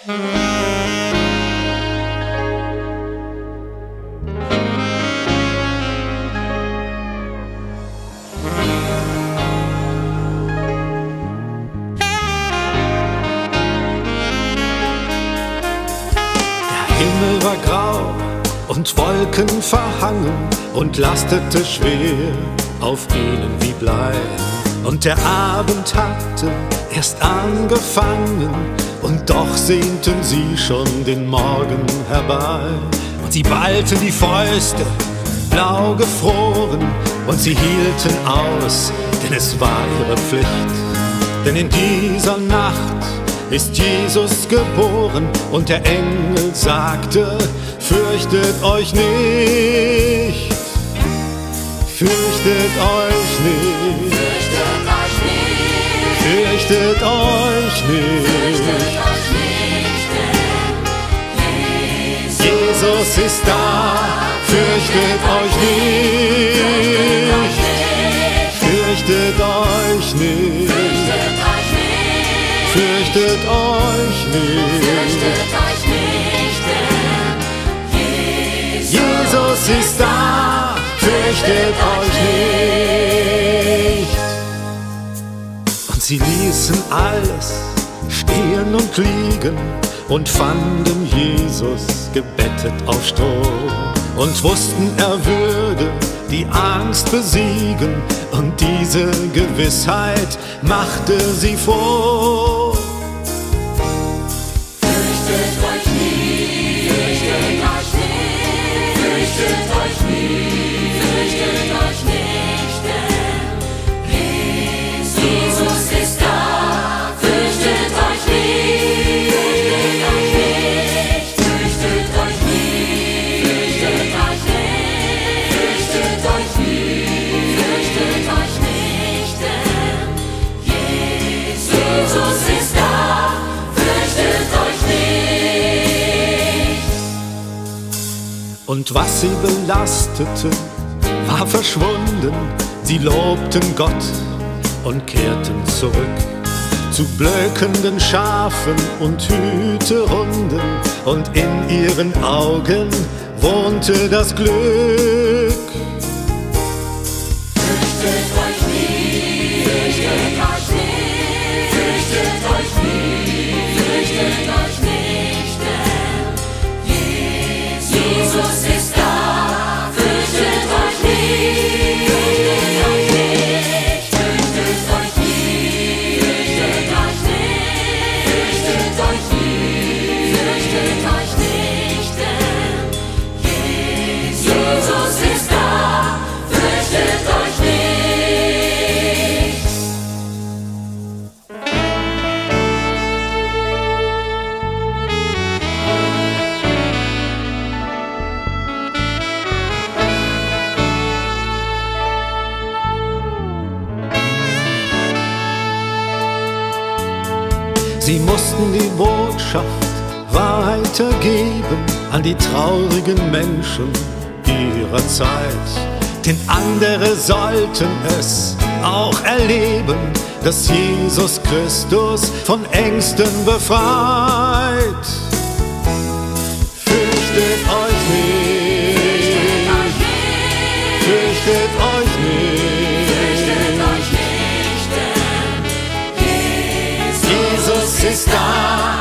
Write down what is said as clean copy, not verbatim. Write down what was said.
Himmel war grau und Wolken verhangen und lastete schwer auf ihnen wie Blei. Und der Abend hatte erst angefangen und doch sehnten sie schon den Morgen herbei. Und sie ballten die Fäuste, blau gefroren, und sie hielten aus, denn es war ihre Pflicht. Denn in dieser Nacht ist Jesus geboren und der Engel sagte: Fürchtet euch nicht, fürchtet euch nicht, fürchtet euch nicht, Jesus ist da, fürchtet euch nicht, fürchtet euch nicht. Fürchtet euch nicht, Jesus ist da, fürchtet euch nicht. Und sie ließen alles stehen und liegen und fanden Jesus gebettet auf Stroh und wussten, er würde die Angst besiegen, und diese Gewissheit machte sie froh. Fürchtet euch nicht, fürchtet euch nicht, fürchtet euch nicht, fürchtet euch nicht, denn Jesus ist da. Fürchtet euch nicht, fürchtet euch nicht, fürchtet euch nicht, fürchtet euch nicht, fürchtet euch nicht, denn Jesus ist da. Fürchtet euch nicht. Und was sie belastete, war verschwunden. Sie lobten Gott und kehrten zurück zu blökenden Schafen und Hütehunden, und in ihren Augen wohnte das Glück. Fürchtet euch nicht, fürchtet euch nicht, fürchtet euch nicht, fürchtet euch nicht, denn Jesus ist da. Fürchtet euch nicht, fürchtet euch nicht, fürchtet euch nicht, fürchtet euch nicht, fürchtet euch nicht, denn Jesus ist da. Fürchtet euch nicht. Sie mussten die Botschaft weitergeben an die traurigen Menschen ihrer Zeit. Denn andere sollten es auch erleben, dass Jesus Christus von Ängsten befreit. Fürchtet euch nicht, fürchtet euch nicht, Fürchtet euch nicht, denn Jesus ist da.